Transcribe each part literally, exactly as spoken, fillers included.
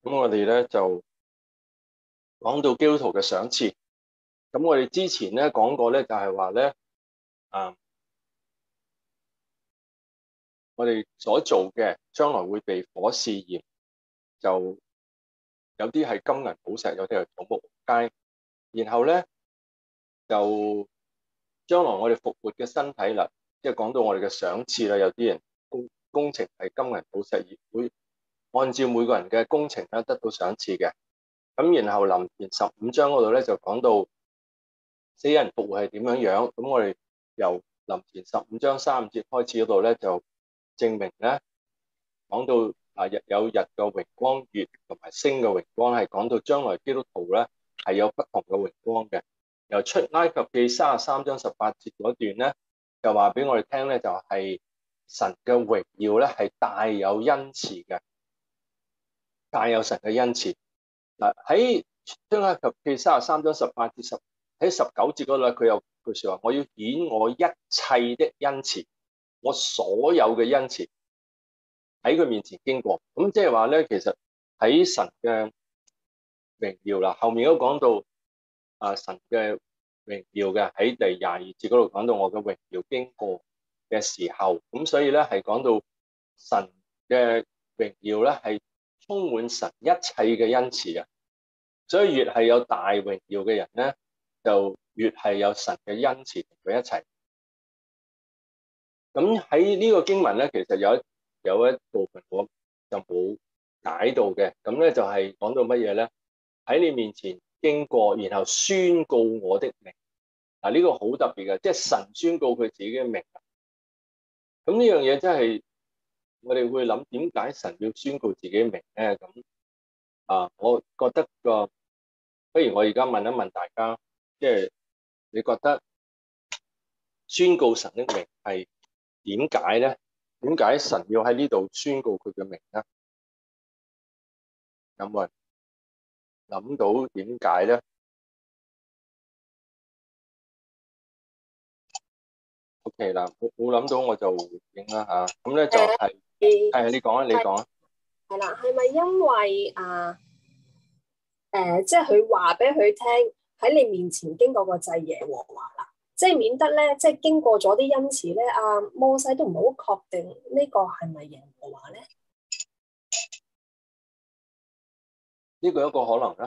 咁我哋咧就講到基督徒嘅賞賜。咁我哋之前咧講過咧，就係話咧，啊，我哋所做嘅將來會被火試驗，就有啲係金銀寶石，有啲係土木街。然後咧就將來我哋復活嘅身體啦，即係講到我哋嘅賞賜啦。有啲人工工程係金銀寶石，而會按照每個人嘅工程咧得到賞賜嘅。咁然後林前十五章嗰度咧就講到死人復活係點樣樣。咁我哋由林前十五章三節開始嗰度咧就證明咧，講到啊日有日嘅榮光，月同埋星嘅榮光，係講到將來基督徒咧係有不同嘅榮光嘅。由出埃及記三十三章十八節嗰段咧，就話俾我哋聽咧，就係神嘅榮耀咧係帶有恩慈嘅，帶有神嘅恩慈。嗱喺出埃及記三十三章十八至十喺十九節嗰度咧，佢有句說話：我要顯我一切的恩慈，我所有嘅恩慈喺佢面前經過。咁即係話咧，其實喺神嘅榮耀啦，後面都講到啊神嘅榮耀嘅，喺第廿二節嗰度講到我嘅榮耀經過嘅時候，咁所以咧係講到神嘅榮耀咧係充滿神一切嘅恩慈啊。所以越係有大榮耀嘅人咧，就越係有神嘅恩慈同佢一齊。咁喺呢個經文咧，其實有一有一部分我就冇解到嘅。咁咧就係講到乜嘢咧？喺你面前經過，然後宣告我的名。嗱，呢個好特別嘅，即係神宣告佢自己嘅名。咁呢樣嘢真係我哋會諗，點解神要宣告自己嘅名咧？咁啊，我覺得個不如我而家問一問大家，即係你覺得宣告神的名係點解咧？點解神要喺呢度宣告佢嘅名咧？有冇人諗到點解咧？OK 啦，冇冇諗到我就回應啦嚇。咁咧就係係你講啊，你講啊。 係啦，係咪因為啊誒，即係佢話俾佢聽喺你面前經過個祭耶和華啦，即係免得咧，即係經過咗啲恩慈咧，阿摩西都唔好確定呢個係咪耶和華咧？ 呢個一個可能啦，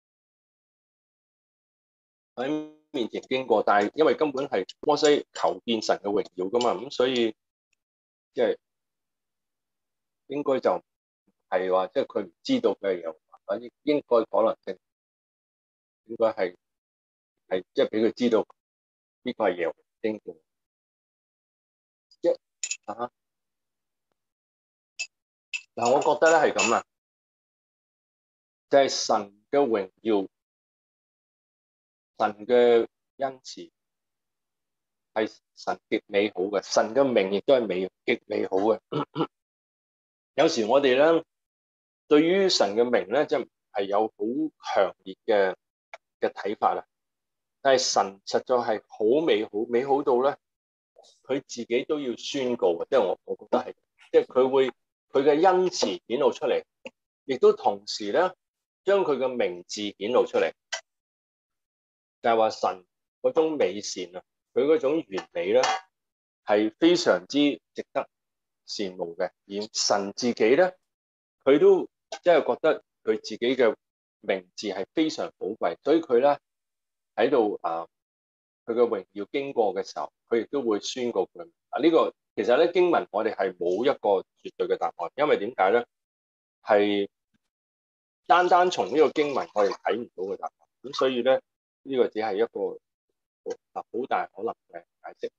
喺面前經過，但係因為根本係摩西求見神嘅榮耀噶嘛，咁所以即係應該就係話，即係佢唔知道嘅耶和華，反正應該可能性應該係係即係俾佢知道呢個係耶和華經過。一啊嗱，我覺得咧係咁啊，就係神嘅榮耀。神嘅恩慈係神極美好嘅，神嘅名亦都係美極美好嘅。有時我哋咧對於神嘅名咧，即係係有好強烈嘅嘅睇法啦。但係神實在係好美好，美好到咧佢自己都要宣告嘅，即係我我覺得係，即係佢會佢嘅恩慈顯露出嚟，亦都同時咧將佢嘅名字顯露出嚟。就係話神嗰種美善啊，佢嗰種完美咧，係非常之值得羨慕嘅。而神自己咧，佢都即係覺得佢自己嘅名字係非常寶貴，所以佢咧喺度啊，佢嘅榮耀經過嘅時候，佢亦都會宣告佢啊。呢個其實咧經文我哋係冇一個絕對嘅答案，因為點解咧？係單單從呢個經文我哋睇唔到嘅答案，咁所以咧。呢個只係一個好大可能嘅解釋。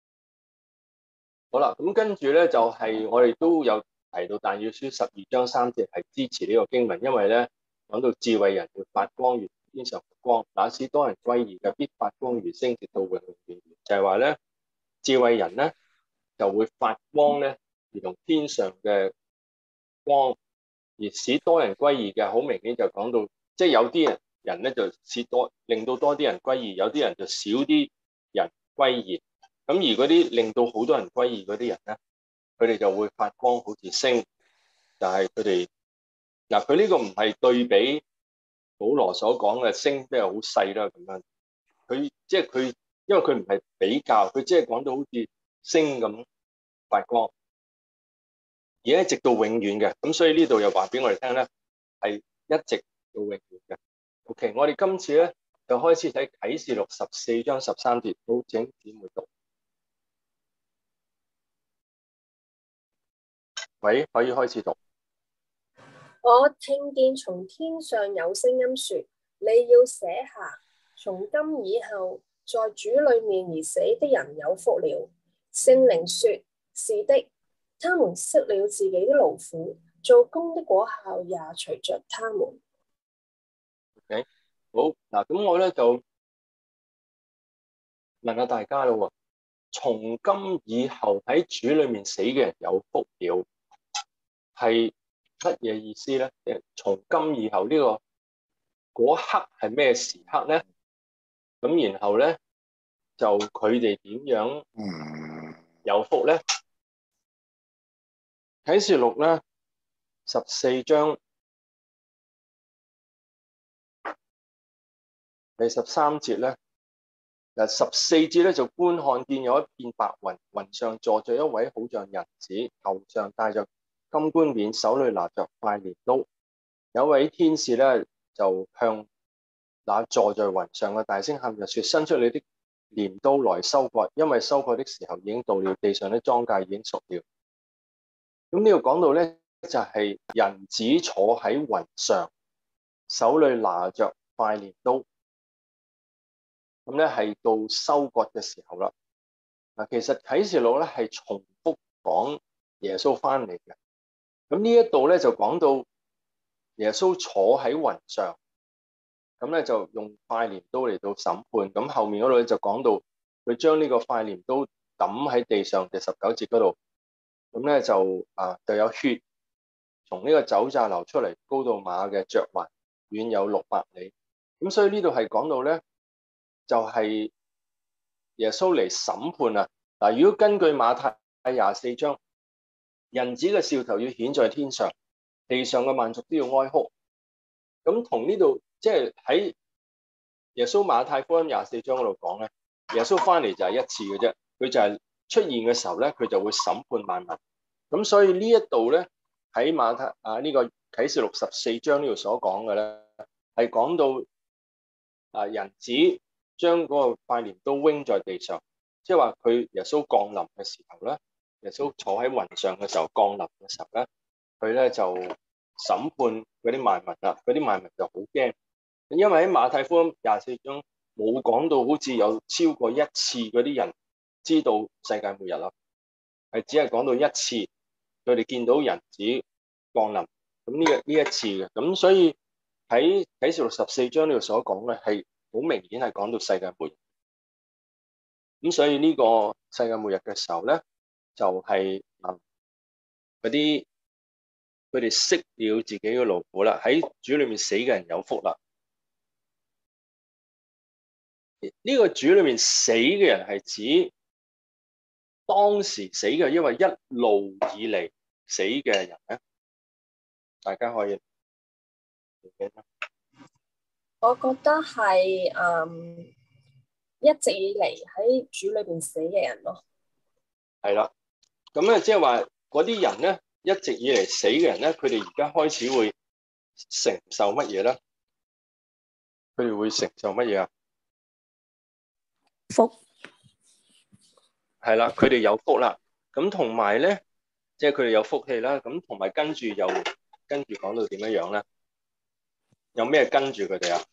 好啦，咁跟住咧就係、是、我哋都有提到但以理書十二章三節係支持呢個經文，因為咧講到智慧人會發光如天上嘅光，那使多人歸義嘅必發光如星，直到永永遠遠。就係話咧，智慧人咧就會發光咧，如同天上嘅光，而使多人歸義嘅，好明顯就講到，即係有啲人。人咧就使多令到多啲人歸義，有啲人就少啲人歸義。咁而嗰啲令到好多人歸義嗰啲人咧，佢哋就會發光好似星，就係佢哋嗱，佢呢個唔係對比保羅所講嘅星比較好細啦，咁樣佢即係佢，因為佢唔係比較，佢即係講到好似星咁發光，而係直到永遠嘅。咁所以呢度又話俾我哋聽咧，係一直到永遠嘅。OK，我哋今次咧就開始睇啟示錄十四章十三節，好，請姊妹讀。喂，可以開始讀。 我聽見從天上有聲音說：你要寫下，從今以後，在主裏面而死的人有福了。聖靈說：是的，他們息了自己的勞苦，做工的果效也隨着他們。 Okay，好嗱，咁我咧就問下大家啦喎，從今以後喺主裏面死嘅人有福了，係乜嘢意思咧？誒，從今以後呢個嗰刻係咩時刻咧？咁然後咧就佢哋點樣有福咧？啟示錄咧十四章第十三節咧，嗱十四節咧就觀看見有一片白雲，雲上坐着一位好像人子，頭上戴着金冠冕，手裏拿着塊鐮刀。有位天使咧就向那坐在雲上嘅大聲喊着說：伸出你的鐮刀來收割，因為收割的時候已經到了，地上的莊稼已經熟了。咁呢度講到咧就係、是、人子坐喺雲上，手裏拿着塊鐮刀。咁咧係到收割嘅時候啦。嗱，其實啟示錄咧係重複講耶穌翻嚟嘅。咁呢一度咧就講到耶穌坐喺雲上，咁咧就用塊鐮刀嚟到審判。咁後面嗰度咧就講到佢將呢個塊鐮刀抌喺地上嘅十九節嗰度，咁咧就啊就有血從呢個酒榨流出嚟，高到馬嘅嚼環，遠有六百里。咁所以呢度係講到咧，就係耶穌嚟審判啊！嗱，如果根據馬太廿四章，人子嘅兆頭要顯在天上，地上嘅萬族都要哀哭。咁同呢度即係喺耶穌馬太福音廿四章嗰度講咧，耶穌翻嚟就係一次嘅啫，佢就係出現嘅時候咧，佢就會審判萬民。咁所以呢一度咧喺馬太啊呢個啟示錄十四章呢度所講嘅咧，係講到啊人子將嗰個塊鐮刀扔在地上，即係話佢耶穌降臨嘅時候咧，耶穌坐喺雲上嘅時候降臨嘅時候咧，佢咧就審判嗰啲萬民啦，嗰啲萬民就好驚，因為喺馬太福音廿四章冇講到好似有超過一次嗰啲人知道世界末日啦，係只係講到一次，佢哋見到人子降臨，咁呢個呢一次嘅，咁所以喺啟示錄十四章呢度所講嘅係好明顯係講到世界末日，咁所以呢個世界末日嘅時候咧，就係啊嗰啲佢哋息了自己嘅勞苦啦，喺主裏面死嘅人有福啦。呢個主裏面死嘅人係指當時死嘅，因為一路以嚟死嘅人咧，大家可以我覺得係嗯一直以嚟喺主裏邊死嘅人咯。 係啦，咁咧即係話嗰啲人咧，一直以嚟死嘅人咧，佢哋而家開始會承受乜嘢咧？佢哋會承受乜嘢啊？ 福係啦，佢哋有福啦。咁同埋咧，即係佢哋有福氣啦。咁同埋跟住又跟住講到點樣樣咧？有咩跟住佢哋啊？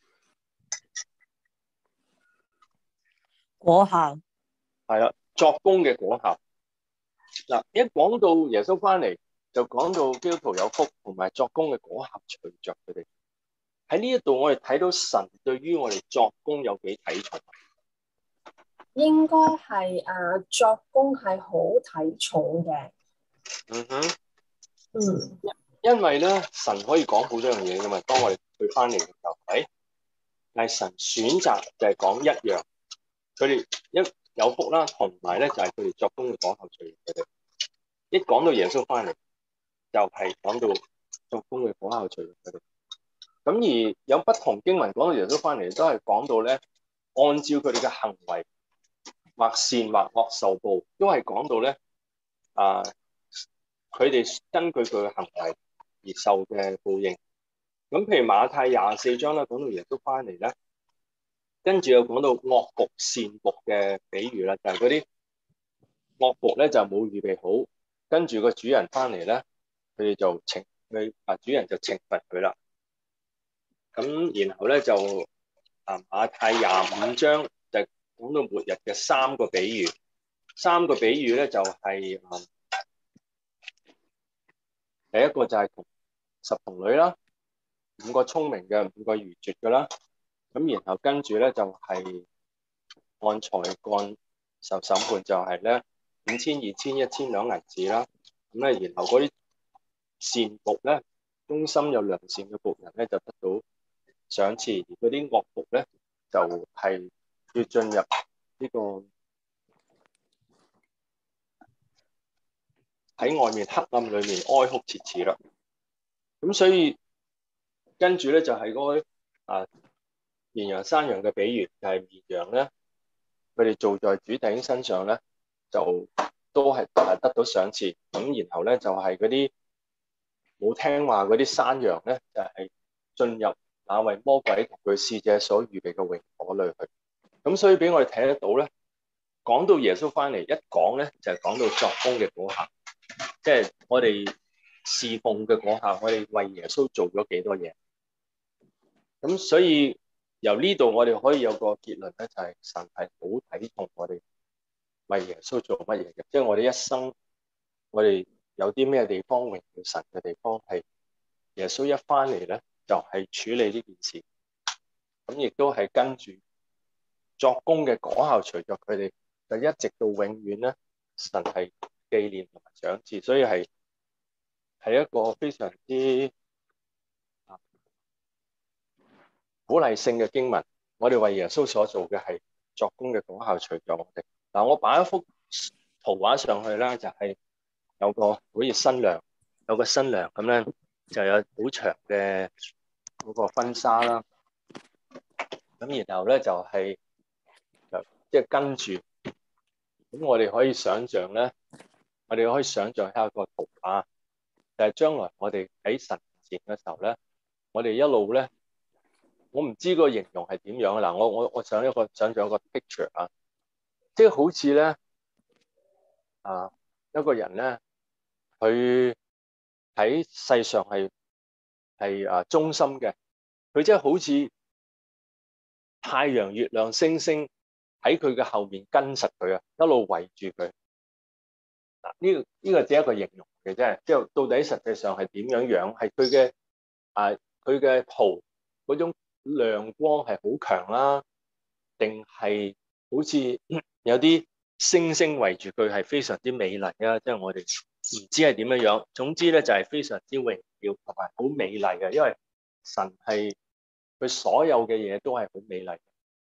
果效係啦，作工嘅果效。嗱，一講到耶穌翻嚟，就講到基督徒有福，同埋作工嘅果效隨着佢哋。喺呢一度，我哋睇到神對於我哋作工有幾睇重。 應該係啊，作工係好睇重嘅。 嗯哼， 嗯， 因為咧，神可以講好多樣嘢噶嘛。當我哋佢翻嚟嘅時候，係，但係神選擇就係講一樣，佢哋一有福啦，同埋咧就係佢哋作工嘅果效隨着佢哋。一講到耶穌翻嚟，就係講到作工嘅果效隨著佢哋。咁而有不同經文講到耶穌翻嚟，都係講到咧，按照佢哋嘅行為，或善或惡受報，都係講到咧啊，佢哋根據佢嘅行為而受嘅報應。咁譬如馬太廿四章咧，講到耶穌翻嚟咧，跟住又講到惡僕善僕嘅比喻啦，就係嗰啲惡僕咧就冇預備好，跟住個主人翻嚟咧，佢哋就懲佢啊，主人就懲罰佢啦。咁然後咧就啊馬太廿五章就講到末日嘅三個比喻，三個比喻咧就係、是、啊第一個就係十童女啦，五個聰明嘅，五個愚拙嘅啦。咁然後跟住咧就係按才幹受審判，就係咧五千、二千、一千兩銀子啦。咁咧然後嗰啲善僕咧，忠心有良善嘅僕人咧就得到賞賜，而嗰啲惡僕咧就係、是、要進入呢個喺外面黑暗裏面哀哭切齒啦。咁所以跟住咧就係嗰啲啊綿羊山羊嘅比喻，就係、是、綿羊咧，佢哋做在主弟兄身上咧，就都係得到賞賜。咁然後咧就係嗰啲冇聽話嗰啲山羊咧，就係、是、進入那為魔鬼同佢使者所預備嘅榮火裏去。咁所以俾我哋睇得到咧，講到耶穌翻嚟，一講咧就係、是、講到作工嘅果效，即、就、係、是、我哋侍奉嘅果效，我哋為耶穌做咗幾多嘢。咁所以由呢度我哋可以有個結論咧，就係、是、神係好睇重我哋為耶穌做乜嘢嘅，即係我哋一生，我哋有啲咩地方榮耀神嘅地方，係耶穌一翻嚟咧，就係、是、處理呢件事。咁亦都係跟住作工嘅果效隨著佢哋，就一直到永遠咧，神係紀念同埋賞賜，所以係係一個非常之鼓勵性嘅經文。我哋為耶穌所做嘅係作工嘅果效隨著我哋。嗱，我擺一幅圖畫上去啦，就係、是、有個好似新娘，有個新娘咁咧，就有好長嘅嗰個婚紗啦。咁然後咧就係就即係跟住，咁我哋可以想像咧，我哋可以想像一下個圖畫，就係、是、將來我哋喺神前嘅時候咧，我哋一路咧，我唔知個形容係點樣啊！嗱，我我我想一個想像一個 picture 啊，即係好似咧啊一個人咧，佢喺世上係係啊忠心嘅，佢即係好似太陽、月亮、星星喺佢嘅後面跟實佢啊，一路圍住佢。嗱，呢個呢個只係一個形容嘅啫，即係到底實際上係點樣樣？係佢嘅啊，佢嘅袍嗰種亮光係好強啦，定係好似有啲星星圍住佢係非常之美麗啊？即係我哋唔知係點樣樣。總之咧就係非常之榮耀同埋好美麗嘅，因為神係佢所有嘅嘢都係好美麗。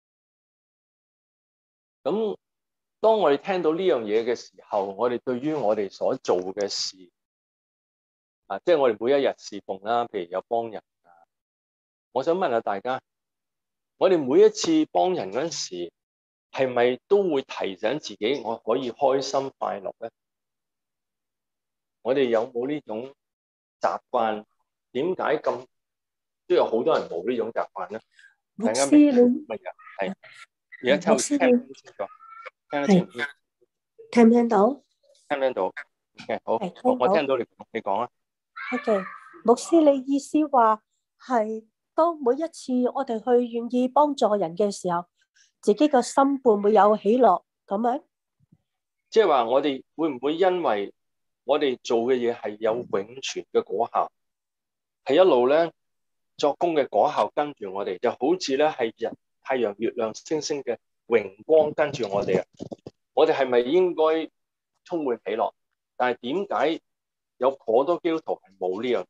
咁當我哋聽到呢樣嘢嘅時候，我哋對於我哋所做嘅事啊，即係我哋每一日侍奉啦，譬如有幫人啊，我想問下大家，我哋每一次幫人嗰陣時，係咪都會提醒自己我可以開心快樂咧？我哋有冇呢種習慣？點解咁都有好多人冇呢種習慣咧？大家明乜嘢？係而家聽聽唔清楚，聽得清唔清？ 聽唔聽到？ 聽唔聽到？嘅好， 係我我聽到你你講啊。 OK，牧師，你意思話係當每一次我哋去願意幫助人嘅時候，自己個心會唔會有喜樂咁樣？ 即係話我哋會唔會因為我哋做嘅嘢係有永存嘅果效，係一路咧作工嘅果效跟住我哋，就好似咧係日太陽、月亮、星星嘅榮光跟住我哋啊！我哋係咪應該充滿喜樂？但係點解有好多基督徒係冇呢樣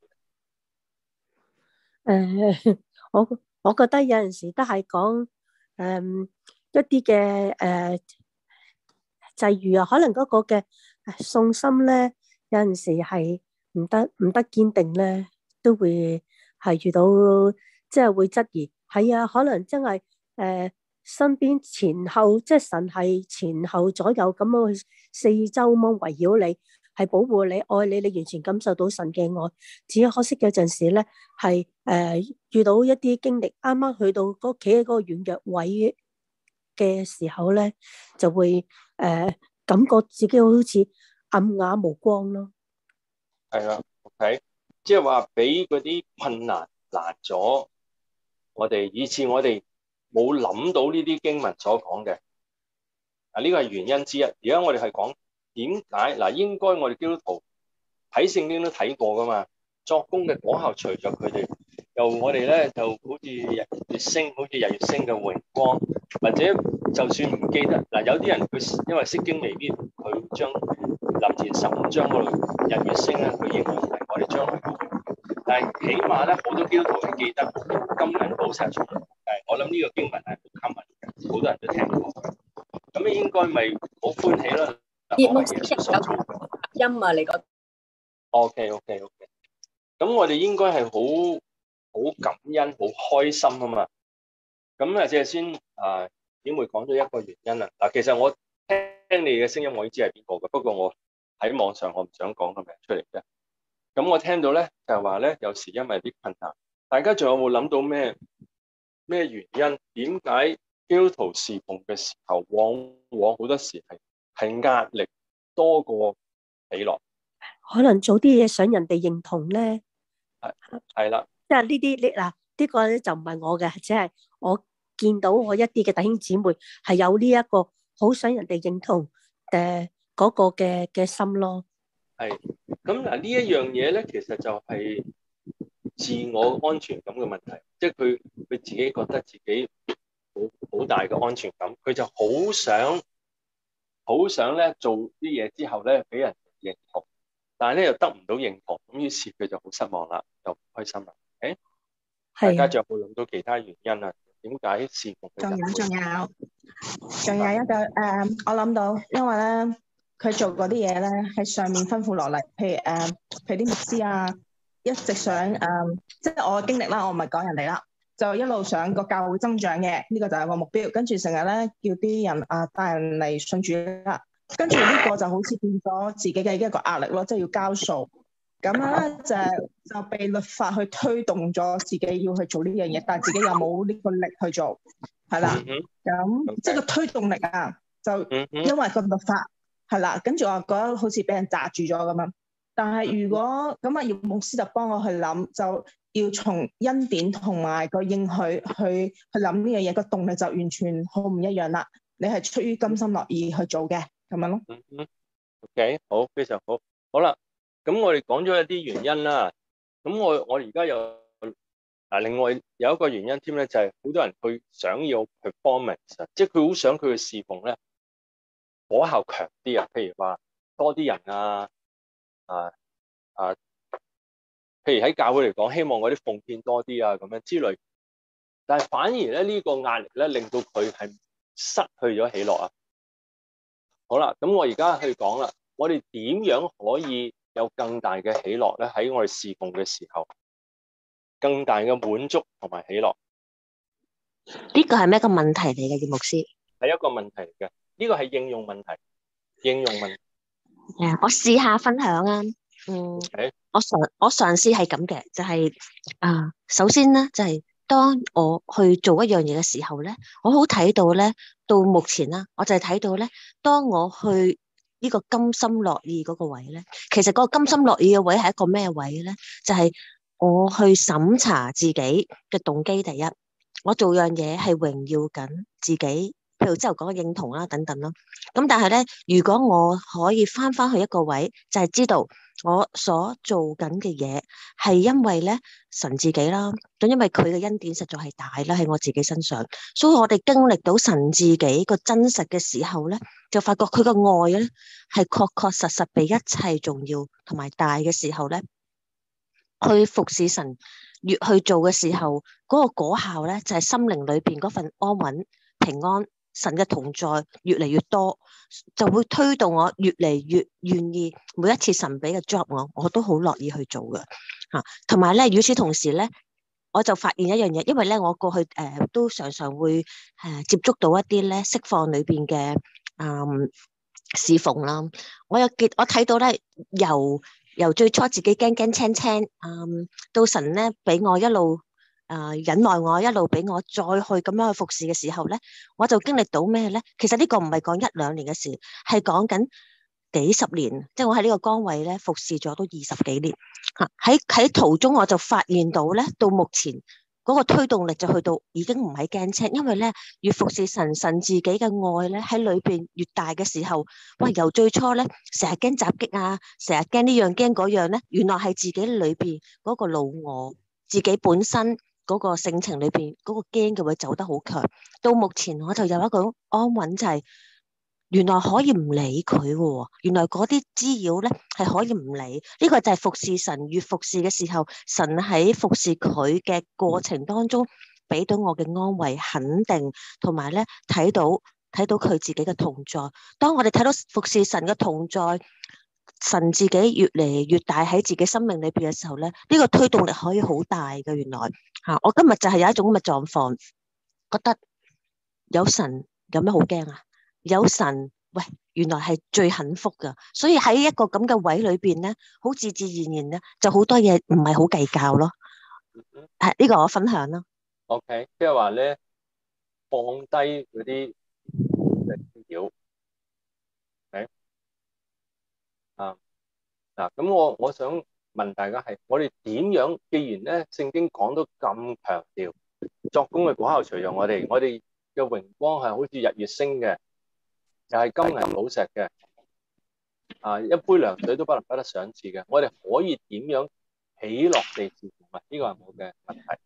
嘢？ 誒，我我覺得有陣時都係講誒一啲嘅誒際遇啊，可能嗰個嘅信心咧，有陣時係唔得唔得堅定咧， 都會係遇到即係會質疑，係啊，可能真係誒、呃、身邊前後即係神係前後左右咁樣去四周咁樣圍繞你，係保護你、愛你，你完全感受到神嘅愛。只可惜有陣時咧係誒遇到一啲經歷，啱啱去到嗰企喺嗰個軟弱位嘅時候咧，就會誒、呃、感覺自己好似暗啞無光咯。 係啦 ，OK，即係話俾嗰啲困難難咗我哋，以致我哋冇諗到呢啲經文所講嘅。啊，呢個係原因之一。而家我哋係講點解嗱，應該我哋基督徒睇聖經都睇過噶嘛，作工嘅果效隨着佢哋。由我哋咧就好似日月星，好似日月星嘅榮光，或者就算唔記得嗱，有啲人佢因為釋經未必佢將林前十五章嗰度日月星咧，佢形容係我哋將來嘅榮耀。但係起碼咧，好多基督徒係記得金銀寶石從來無間。我諗呢個經文係好 common 嘅，好多人都聽過。咁你應該咪好歡喜啦！ 葉牧師有音啊，你覺得 ？OK OK OK。咁我哋應該係好好感恩、好開心啊嘛。咁啊，即係先啊，點會講咗一個原因啦？嗱，其實我聽你嘅聲音，我已知係邊個嘅，不過我喺網上我唔想講個名出嚟啫。咁我聽到咧就係話咧，有時因為啲困難，大家仲有冇諗到咩咩原因？點解基督徒侍奉嘅時候，往往好多時係係壓力多過喜樂？ 可能做啲嘢想人哋認同咧， 係係啦， 即係呢啲呢嗱呢個咧就唔係我嘅，只係我見到我一啲嘅弟兄姊妹係有呢一個好想人哋認同誒嗰個嘅嘅心咯。係咁嗱，呢一樣嘢咧，其實就係自我安全感嘅問題，即係佢佢自己覺得自己好好大嘅安全感，佢就好想好想咧做啲嘢之後咧俾人認同，但係咧又得唔到認同，咁於是佢就好失望啦，就唔開心啦。誒，大家仲有冇諗到其他原因啊？點解侍奉嘅人？ 仲有仲有仲有一個誒、呃，我諗到，因為咧佢做嗰啲嘢咧喺上面吩咐落嚟，譬如誒、呃，譬如啲牧師啊，一直想誒、呃，即係我嘅經歷啦，我唔係講人哋啦，就一路想個教會增長嘅，呢、這個就係個目標，跟住成日咧叫啲人啊帶人嚟信主啦，跟住呢個就好似變咗自己嘅一個壓力咯，即係要交數。咁樣咧就就被律法去推動咗自己要去做呢樣嘢，但係自己又冇呢個力去做，係啦。咁即係個推動力啊，就因為個律法係啦，跟住我覺得好似俾人紮住咗咁樣。但係如果咁啊，葉牧師就幫我去諗，就要從恩典同埋個應許去去諗呢樣嘢，個動力就完全好唔一樣啦。你係出於甘心樂意去做嘅咁樣咯。 嗯嗯，OK，好，非常好，好啦。咁我哋講咗一啲原因啦，咁我我而家有嗱，另外有一個原因添咧，就係好多人佢想要 performance，即係佢好想佢嘅侍奉咧果效強啲啊，譬如話多啲人啊，啊啊，譬如喺教會嚟講，希望嗰啲奉獻多啲啊，咁樣之類，但係反而咧呢個壓力咧令到佢係失去咗喜樂啊。好啦，咁我而家去講啦，我哋點樣可以有更大嘅喜樂咧？喺我哋侍奉嘅時候，更大嘅滿足同埋喜樂。 呢個係咩個問題嚟嘅？葉牧師係一個問題嚟嘅，呢個係應用問題。應用問題。 誒，我試下分享啊。嗯，我嘗我嘗試係咁嘅，就係啊，首先咧就係當我去做一樣嘢嘅時候咧，我好睇到咧，到目前啦，我就係睇到咧，當我去呢個甘心樂意嗰個位咧，其實嗰個甘心樂意嘅位係一個咩位咧？就係我去審查自己嘅動機。第一，我做樣嘢係榮耀緊自己，譬如之後講嘅認同啦等等啦。咁但係咧，如果我可以翻翻去一個位，就係知道我所做緊嘅嘢係因為咧神自己啦，咁因為佢嘅恩典實在係大啦喺我自己身上，所以我哋經歷到神自己個真實嘅時候咧，就發覺佢個愛咧係確確實實比一切重要同埋大嘅時候咧，去服侍神越去做嘅時候，嗰個果效咧就係心靈裏邊嗰份安穩平安神嘅同在越嚟越多，就會推動我越嚟越願意每一次神俾嘅 job 我，我都好樂意去做嘅嚇。同埋咧，與此同時咧，我就發現一樣嘢，因為咧我過去誒、呃、都常常會誒、呃、接觸到一啲咧釋放裏邊嘅嗯侍奉啦。我有結我睇到咧，由由最初自己驚驚青青，嗯，到神咧俾我一路誒、呃、忍耐我，一路俾我再去咁樣去服侍嘅時候咧，我就經歷到咩咧？其實呢個唔係講一兩年嘅事，係講緊幾十年。即係我喺呢個崗位咧服侍咗都二十幾年嚇。喺喺途中我就發現到咧，到目前嗰個推動力就去到已經唔係驚青，因為咧越服侍神，神自己嘅愛咧喺裏邊越大嘅時候，哇！由最初咧成日驚襲擊啊，成日驚呢樣驚嗰樣咧，原來係自己裏邊嗰個老我，自己本身嗰個性情裏邊嗰個驚嘅會走得好強。到目前我就有一個安穩，就係原來可以唔理佢嘅，原來嗰啲滋擾咧係可以唔理。呢個就係服侍神，越服侍嘅時候，神喺服侍佢嘅過程當中，俾到我嘅安慰、肯定，同埋咧睇到睇到佢自己嘅同在。當我哋睇到服侍神嘅同在，神自己越嚟越大喺自己生命裏邊嘅時候咧，呢個推動力可以好大嘅。原來吓，我今日就係有一種咁嘅狀況，覺得有神有咩好驚啊？有神，喂，原來係最幸福噶。所以喺一個咁嘅位裏邊咧，好自自然然咧，就好多嘢唔係好計較咯。係呢個我分享咯。 OK，即係話咧，放低嗰啲嘅擾。誒，啊嗱，咁我我想問大家係，我哋點樣？既然咧聖經講到咁強調作工嘅果效隨著我哋，我哋嘅榮光係好似日月星嘅，又係金銀寶石嘅，啊，一杯涼水都不能不得賞賜嘅。我哋可以點樣喜樂地侍奉啊？呢個係我嘅問題。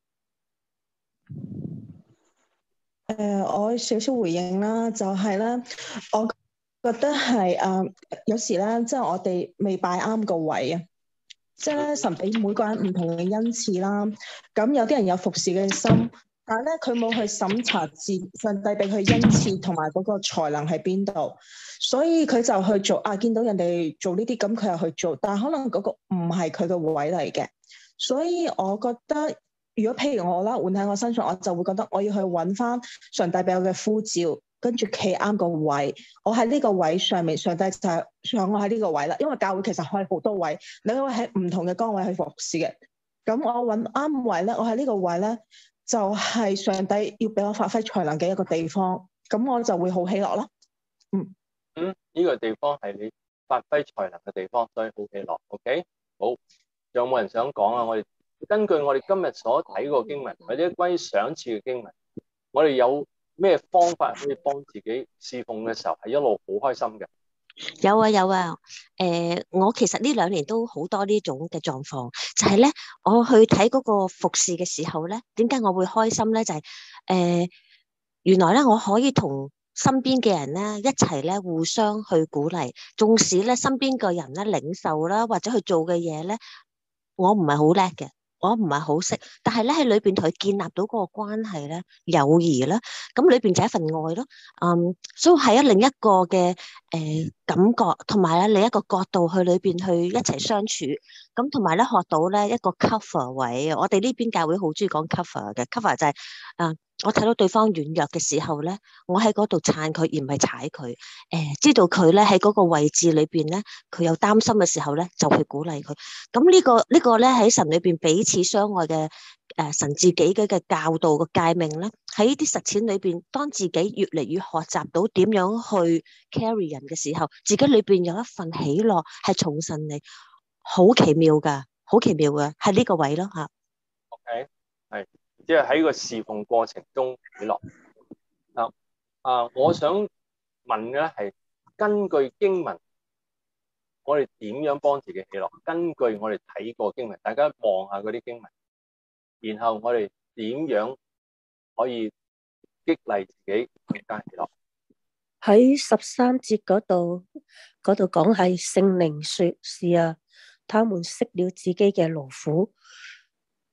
誒、呃，我少少回應啦，就係、是、咧，我覺得係誒、呃，有時咧，即係我哋未擺啱個位啊，即係咧，神俾每個人唔同嘅恩賜啦，咁有啲人有服侍嘅心。但係咧，佢冇去審查自上帝俾佢恩賜同埋嗰個才能喺邊度，所以佢就去做啊！見到人哋做呢啲，咁佢又去做，但係可能嗰個唔係佢嘅位嚟嘅。所以我覺得，如果譬如我啦，換喺我身上，我就會覺得我要去揾翻上帝俾我嘅呼召，跟住企啱個位。我喺呢個位上面，上帝就係想我喺呢個位啦。因為教會其實可以好多位，你可以喺唔同嘅崗位去服侍嘅。咁我揾啱位咧，我喺呢個位咧。就係上帝要俾我發揮才能嘅一個地方，咁我就會好喜樂咯。嗯嗯，呢個地方係你發揮才能嘅地方，所以好喜樂。OK，好，仲有冇人想講啊？我哋根據我哋今日所睇過經文，或者關於賞賜嘅經文，我哋有咩方法可以幫自己侍奉嘅時候係一路好開心嘅？ 有啊有啊，誒、呃，我其實呢兩年都好多呢種嘅狀況，就係、是、咧，我去睇嗰個服侍嘅時候咧，點解我會開心咧？就係、是、誒、呃，原來咧我可以同身邊嘅人咧一齊咧互相去鼓勵，縱使咧身邊嘅人咧領受啦，或者去做嘅嘢咧，我唔係好叻嘅。我唔係好識，但係咧喺裏邊同佢建立到嗰個關係咧，友誼啦，咁裏邊就係一份愛咯。嗯，所以係一另一個嘅誒、呃、感覺，同埋咧另一個角度去裏邊去一齊相處，咁同埋咧學到咧一個 cover 位。我哋呢邊教會好中意講 cover 嘅 cover 就係、是、啊。呃我睇到對方軟弱嘅時候咧，我喺嗰度撐佢而唔係踩佢。誒、呃，知道佢咧喺嗰個位置裏邊咧，佢有擔心嘅時候咧，就去鼓勵佢。咁呢、這個這個呢個咧喺神裏邊彼此相愛嘅誒、呃、神自己嘅嘅教導嘅誡命咧，喺呢啲實踐裏邊，當自己越嚟越學習到點樣去 carry 人嘅時候，自己裏邊有一份喜樂係從神嚟，好奇妙噶，好奇妙噶，係呢個位咯吓。 OK，係。即係喺個侍奉過程中喜樂啊！啊，我想問嘅係根據經文，我哋點樣幫自己喜樂？根據我哋睇過經文，大家望下嗰啲經文，然後我哋點樣可以激勵自己更加喜樂？ 喺十三節嗰度，嗰度講係聖靈說是啊，他們息了自己嘅勞苦。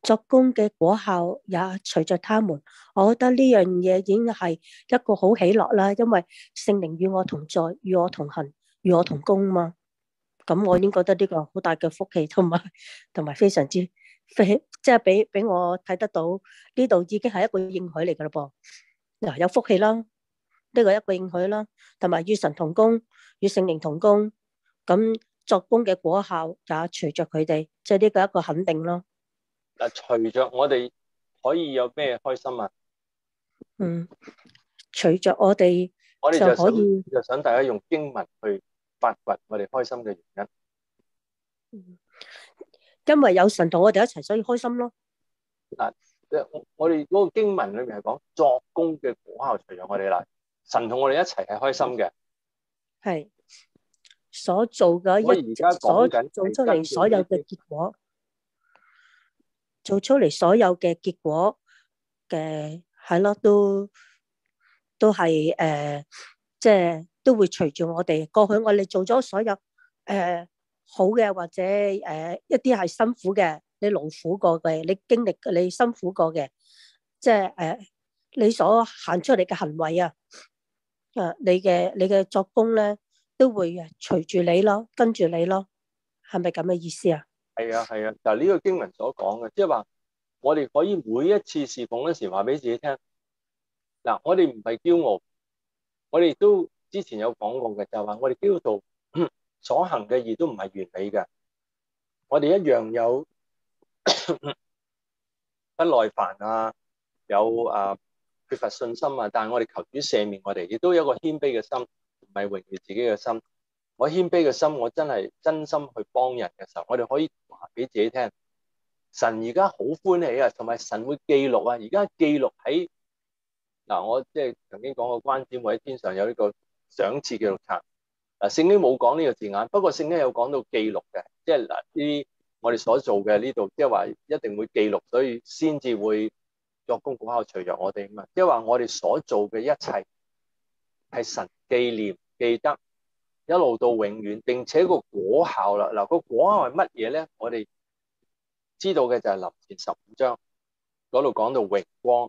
作工嘅果效也隨着他們。我覺得呢樣嘢已經係一個好喜樂啦，因為聖靈與我同在，與我同行，與我同工嘛。咁我已經覺得呢個好大嘅福氣，同埋同埋非常之非，即係俾俾我睇得到呢度已經係一個應許嚟噶啦噃。嗱，有福氣啦，呢個一個應許啦，同埋與神同工，與聖靈同工，咁作工嘅果效也隨着佢哋，即係呢個一個肯定咯。 嗱，隨着我哋可以有咩開心啊？ 嗯，隨着我哋， 我哋就就可以想就想大家用經文去發掘我哋開心嘅原因。 因為有神同我哋一齊，所以開心咯。 嗱，我我哋嗰個經文裏面係講作工嘅果效隨着我哋啦，神同我哋一齊係開心嘅。 係所做嘅一， 我而家講緊做出嚟所有嘅結果。做出嚟所有嘅結果嘅係咯，都都係誒，即係都會隨住我哋過去，我哋做咗所有誒、呃、好嘅，或者誒、呃、一啲係辛苦嘅，你勞苦過嘅，你經歷你辛苦過嘅，即係誒你所行出嚟嘅行為啊，誒你嘅你嘅作工咧，都會隨住你咯，跟住你咯，係咪咁嘅意思啊？ 係啊係啊，嗱呢個經文所講嘅，即係話我哋可以每一次侍奉嗰時話俾自己聽，嗱我哋唔係驕傲，我哋都之前有講過嘅，就係話我哋基督徒所行嘅義都唔係完美嘅，我哋一樣有不耐煩啊，有啊缺乏信心啊，但係我哋求主赦免我哋，亦都有一個謙卑嘅心，唔係榮耀自己嘅心。我謙卑嘅心，我真係真心去幫人嘅時候，我哋可以話俾自己聽，神而家好歡喜啊，同埋神會記錄啊。而家記錄喺嗱，我即係曾經講過關展會喺天上有呢個賞賜記錄冊。嗱，聖經冇講呢個字眼，不過聖經有講到記錄嘅，即係嗱呢啲我哋所做嘅呢度，即係話一定會記錄，所以先至會作工果效隨着我哋啊嘛。即係話我哋所做嘅一切係神紀念記得。一路到永遠，並且個果效啦，嗱個果效係乜嘢咧？我哋知道嘅就係林前十五章嗰度講到榮光，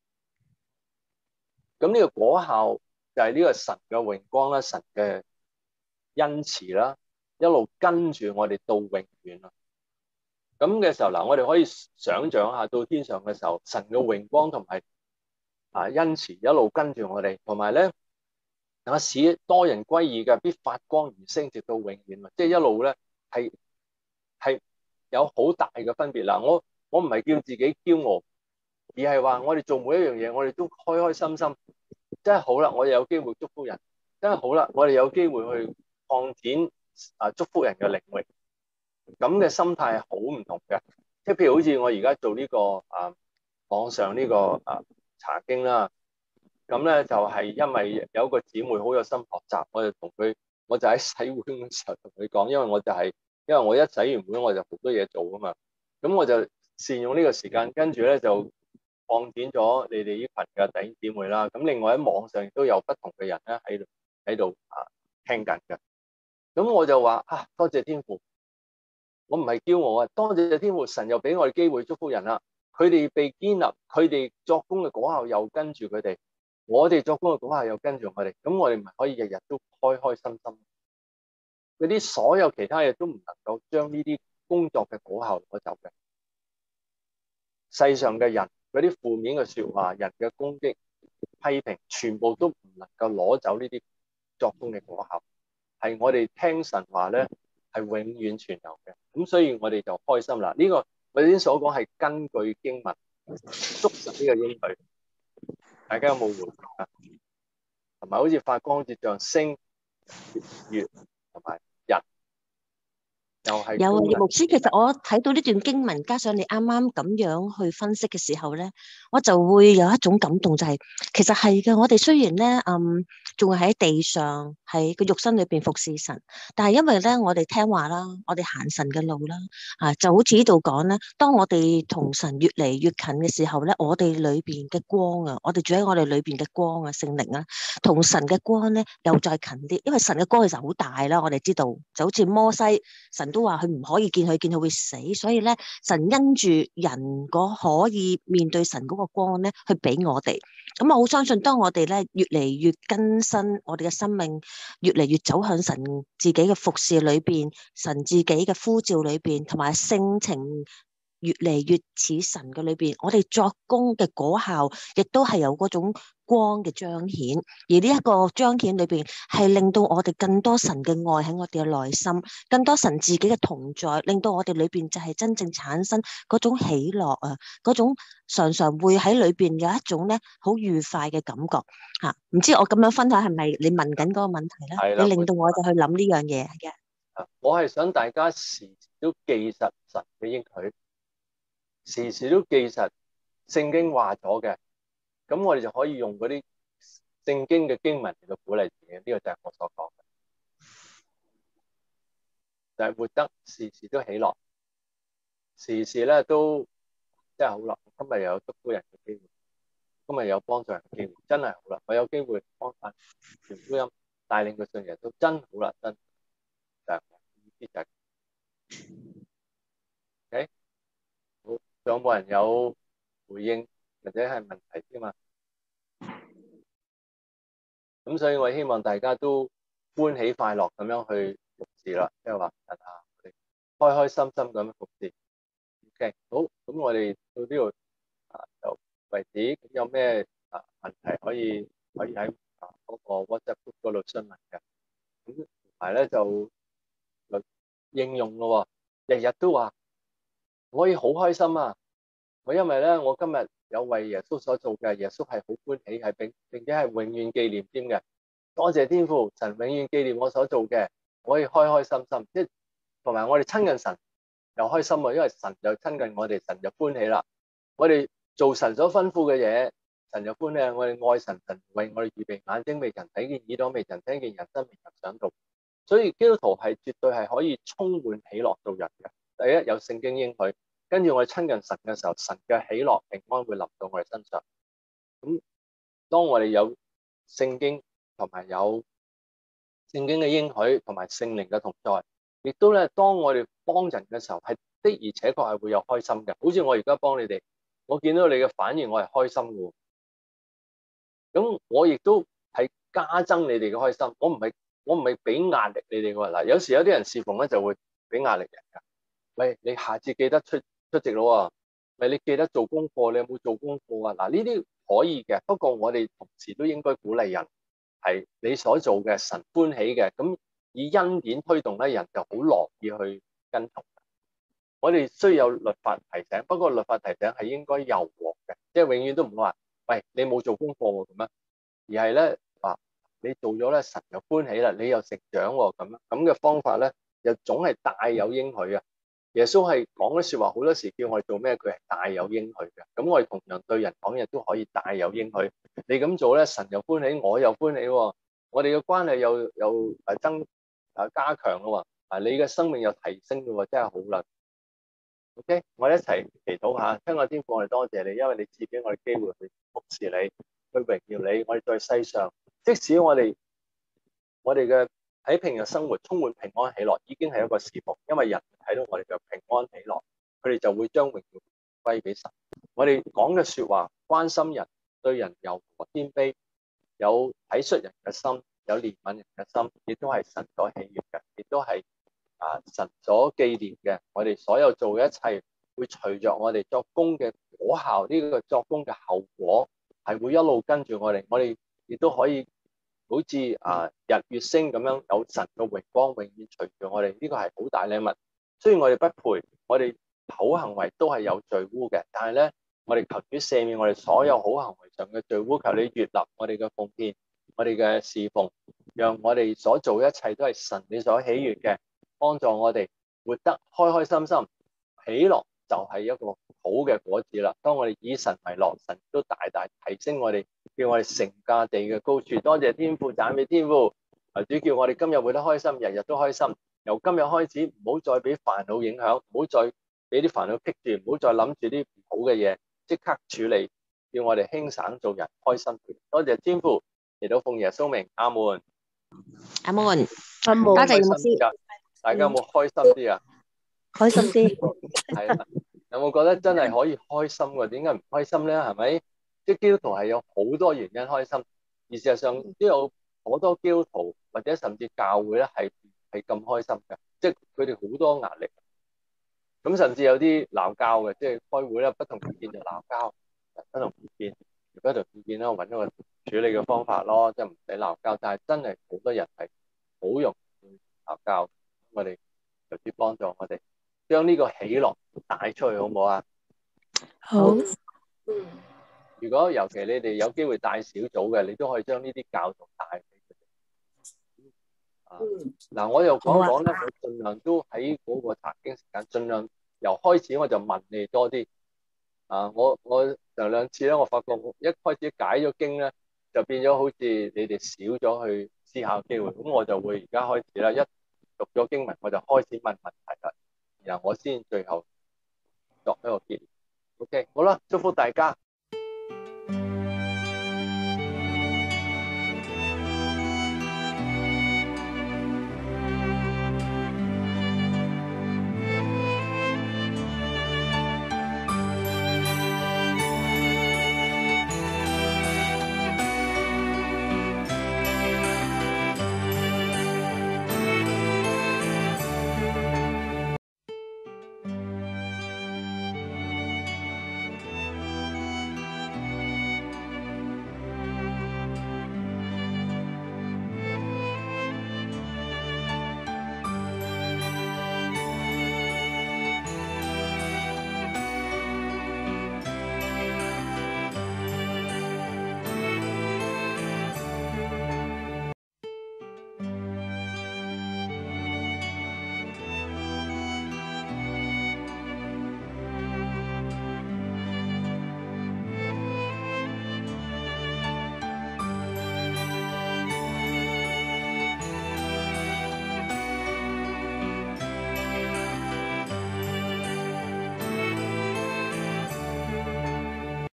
咁呢個果效就係呢個神嘅榮光啦，神嘅恩慈啦，一路跟住我哋到永遠啦。咁嘅時候嗱，我哋可以想象下到天上嘅時候，神嘅榮光同埋啊恩慈一路跟住我哋，同埋咧。那使多人歸義嘅，必發光而升，直到永遠。即係一路咧，係係有好大嘅分別啦。我我唔係叫自己驕傲，而係話我哋做每一樣嘢，我哋都開開心心，真係好啦。我哋有機會祝福人，真係好啦。我哋有機會去擴展啊祝福人嘅領域，咁嘅心態係好唔同嘅。即係譬如好似我而家做呢個啊網上呢個啊查經啦。咁咧就係因為有一個姊妹好有心學習，我就同佢，我就喺洗會嘅時候同佢講，因為我就係、是，因為我一洗完會我就好多嘢做㗎嘛，咁我就善用呢個時間，跟住咧就擴展咗你哋呢群嘅弟兄姊妹啦。咁另外喺網上亦都有不同嘅人咧喺度喺度啊聽緊嘅。咁我就話啊，多謝天父，我唔係驕傲啊，多謝天父，神又俾我哋機會祝福人啦。佢哋被建立，佢哋作工嘅果效又跟住佢哋。我哋作工嘅果效又跟住我哋，咁我哋咪可以日日都開開心心。嗰啲所有其他嘢都唔能夠將呢啲工作嘅果效攞走嘅。世上嘅人嗰啲負面嘅說話、人嘅攻擊、批評，全部都唔能夠攞走呢啲作工嘅果效。係我哋聽神話咧，係永遠存留嘅。咁所以我哋就開心啦。呢個我哋先所講係根據經文捉實呢個應許。大家有冇回應啊？同埋好似發光，好似像星、月同埋日，又係有啊。葉牧師，其實我睇到呢段經文，加上你啱啱咁樣去分析嘅時候咧，我就會有一種感動，就係、是、其實係嘅。我哋雖然咧，嗯，仲係喺地上喺個肉身裏邊服侍神。但係因為咧，我哋聽話啦，我哋行神嘅路啦，啊，就好似呢度講咧，當我哋同神越嚟越近嘅時候咧，我哋裏邊嘅光啊，我哋住喺我哋裏邊嘅光啊，聖靈啊，同神嘅光咧又再近啲，因為神嘅光其實好大啦，我哋知道就好似摩西，神都話佢唔可以見佢，見佢會死，所以咧神因住人嗰可以面對神嗰個光咧，去俾我哋。咁我好相信，當我哋咧越嚟越更新我哋嘅生命，越嚟越走向神自己嘅服侍裏邊，神自己嘅呼召裏邊，同埋性情越嚟越似神嘅裏邊，我哋作工嘅果效，亦都係有嗰種光嘅彰顯。而呢一個彰顯裏邊，係令到我哋更多神嘅愛喺我哋嘅內心，更多神自己嘅同在，令到我哋裏邊就係真正產生嗰種喜樂啊，嗰種常常會喺裏邊有一種咧好愉快嘅感覺吓。唔、啊、知我咁樣分享係咪你問緊嗰個問題咧？ 係啦， 你令到我就去諗呢樣嘢嘅。 我係想大家時時都記實神嘅應許，時時都記實聖經話咗嘅，咁我哋就可以用嗰啲聖經嘅經文嚟到鼓勵自己。呢、這個就係我所講嘅，就係、是、活得時時都喜樂，時時咧都真係好啦。今日又有祝福人嘅機會，今日有幫助人嘅機會，真係好啦。我有機會幫翻傳福音，帶領佢信人都真好啦，真就係意思就係、是。OK， 好，仲有冇人有回應或者係問題添嘛？咁所以我希望大家都歡喜快樂咁樣去服侍啦，即係話等下我哋開開心心咁樣服侍。OK， 好，咁我哋到呢度啊就為止。咁有咩啊問題可以可以喺啊嗰個 WhatsApp group 嗰度詢問嘅。咁同埋咧就就應用咯，日日都話我可以好開心啊！我因為咧，我今日有為耶穌所做嘅，耶穌係好歡喜，係並並且係永遠紀念添嘅。多謝天父，神永遠紀念我所做嘅，我可以開開心心。即係同埋我哋親近神又開心啊，因為神就親近我哋，神就歡喜啦。我哋做神所吩咐嘅嘢，神就歡喜。我哋愛神，神為我哋預備眼睛未曾睇見，耳朵未曾聽見，人生未曾想到。所以基督徒係絕對係可以充滿喜樂做人嘅。第一，有聖經應許。跟住我哋親近神嘅時候，神嘅喜樂平安會臨到我哋身上。咁當我哋有聖經同埋有聖經嘅應許同埋聖靈嘅同在，亦都咧當我哋幫人嘅時候，係的而且確係會有開心嘅。好似我而家幫你哋，我見到你嘅反應，我係開心嘅。咁我亦都係加增你哋嘅開心。我唔係我唔係俾壓力你哋㗎。嗱，有時有啲人侍奉咧就會俾壓力人㗎。喂，你下次記得出出席咯啊！咪你記得做功課，你有冇做功課啊？嗱，呢啲可以嘅，不過我哋同時都應該鼓勵人係你所做嘅神歡喜嘅，咁以恩典推動咧，人就好樂意去跟從。我哋需要有律法提醒，不過律法提醒係應該柔和嘅，即係永遠都唔會話喂你冇做功課喎咁樣，而係咧話你做咗咧，神就歡喜啦，你又成長喎咁樣，咁嘅方法咧又總係帶有應許啊！耶穌係講嘅説話，好多時叫我哋做咩，佢係帶有應許嘅。咁我哋同樣對人講嘢都可以帶有應許。你咁做咧，神又歡喜，我又歡喜喎。我哋嘅關係又又誒增誒加強嘅喎。啊，你嘅生命又提升嘅喎，真係好啦。OK， 我哋一齊祈禱下，親愛天父，我哋多謝你，因為你賜俾我哋機會去服侍你，去榮耀你。我哋在世上，即使我哋我哋嘅喺平日生活充滿平安喜樂，已經係一個事奉，因為人睇到我哋嘅平安喜樂，佢哋就會將榮耀歸俾神。我哋講嘅説話，關心人，對人柔和謙卑，有體恤人嘅心，有憐憫人嘅心，亦都係神所喜悅嘅，亦都係啊神所紀念嘅。我哋所有做嘅一切，會隨着我哋作工嘅果效，呢個作工嘅後果係會一路跟住我哋，我哋亦都可以。好似啊日月星咁樣有神嘅榮光永遠隨住我哋，呢個係好大禮物。雖然我哋不配，我哋好行為都係有罪污嘅，但係咧，我哋求主赦免我哋所有好行為上嘅罪污，求你悅納我哋嘅奉獻，我哋嘅侍奉，讓我哋所做一切都係神你所喜悅嘅，幫助我哋活得開開心心，喜樂就係一個好嘅果子啦。當我哋以神為樂，神都大大提升我哋，叫我哋成家地嘅高處。多謝天父，讚美天父， 啊，主叫我哋今日活得開心，日日都開心。由今日開始，唔好再俾煩惱影響，唔好再俾啲煩惱棘住，唔好再諗住啲唔好嘅嘢，即刻處理，叫我哋輕省做人，開心。多謝天父，嚟到奉耶穌名，阿門。 阿門， 阿門， 多謝牧師。 大家有冇開心啲啊？ 開心啲。 係啦，有冇覺得真係可以開心嘅？點解唔開心咧？係咪？即係基督徒係有好多原因開心，而事實上都有好多基督徒或者甚至教會咧係係咁開心嘅，即係佢哋好多壓力。咁甚至有啲鬧交嘅，即係開會咧，不同意見就鬧交，不同意見，不同意見咧，揾一個處理嘅方法咯，即係唔使鬧交。但係真係好多人係好容易鬧交，我哋求主幫助我哋將呢個喜樂帶出去，好唔好啊？ 好。 嗯。 如果尤其你哋有機會帶小組嘅，你都可以將呢啲教導帶俾佢哋。啊，嗱，我又講講咧，我盡量都喺嗰個查經時間，盡量由開始我就問你多啲。啊，我我上兩次咧，我發覺我一開始解咗經咧，就變咗好似你哋少咗去思考機會。咁我就會而家開始啦，一讀咗經文我就開始問問題啦，然後我先最後作一個結論。OK，好啦，祝福大家。